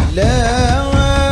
La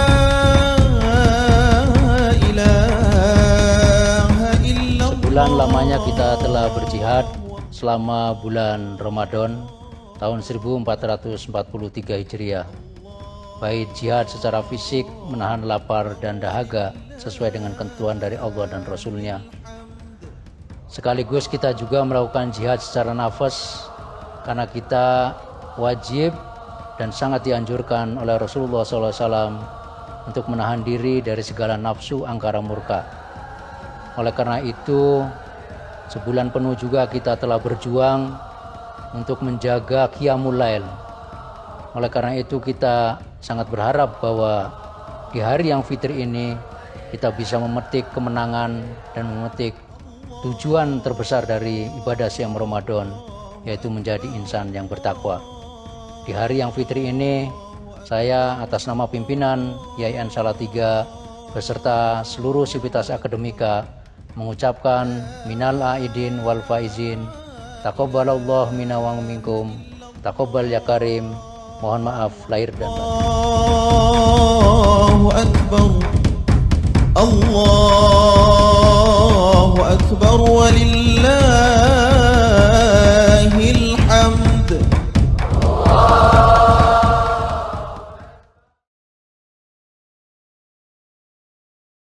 ilaha illallah. Sebulan lamanya kita telah berjihad selama bulan Ramadan tahun 1443 Hijriah. Baik jihad secara fisik menahan lapar dan dahaga sesuai dengan ketentuan dari Allah dan Rasul-Nya. Sekaligus kita juga melakukan jihad secara nafas karena kita wajib dan sangat dianjurkan oleh Rasulullah SAW untuk menahan diri dari segala nafsu angkara murka. Oleh karena itu, sebulan penuh juga kita telah berjuang untuk menjaga Qiyamul Lail. Oleh karena itu kita sangat berharap bahwa di hari yang fitri ini kita bisa memetik kemenangan dan memetik tujuan terbesar dari ibadah siam Ramadan, yaitu menjadi insan yang bertakwa. Di hari yang fitri ini, saya atas nama pimpinan YAIN Salatiga beserta seluruh sivitas akademika mengucapkan minal aidin wal faizin, taqabbalallahu minna wa minkum, taqabbal ya karim. Mohon maaf lahir dan batin. Allahu Akbar, Allahu Akbar, walillah.